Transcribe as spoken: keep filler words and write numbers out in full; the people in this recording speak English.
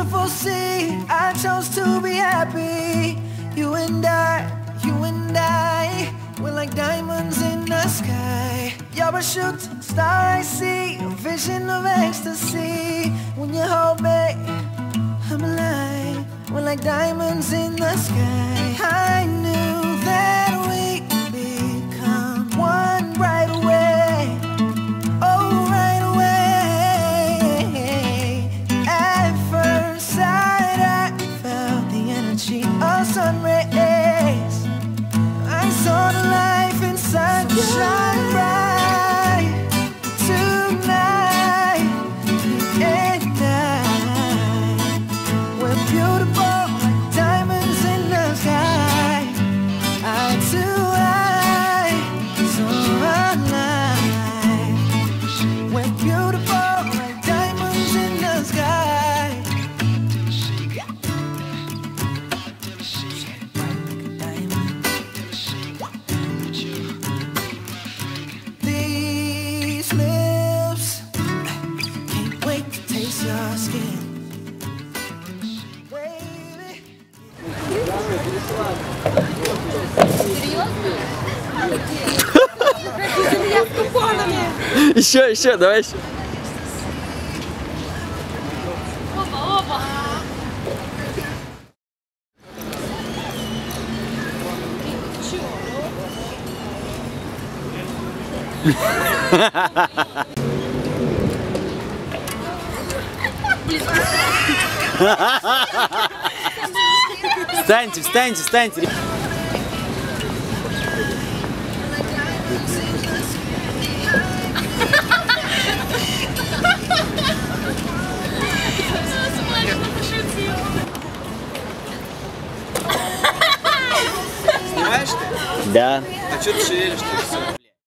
beautiful sea. I chose to be happy. You and I, you and I, we're like diamonds in the sky. You're a shooting star I see, a vision of ecstasy. When you hold me, I'm alive. We're like diamonds in the sky. I knew that we could become one right away. Oh, right away. At first sight, I felt the energy of sun rays. I saw the life inside you shine bright tonight. You and I, we're beautiful like diamonds in the sky. Eye to eye, so alive. We're beautiful like diamonds in the sky. These lips can't wait to taste your skin. Baby. Еще, еще, давай еще. Опа, опа. Встаньте, встаньте, встаньте. Снимаешь ты? Да. А что ты шевелишь-то?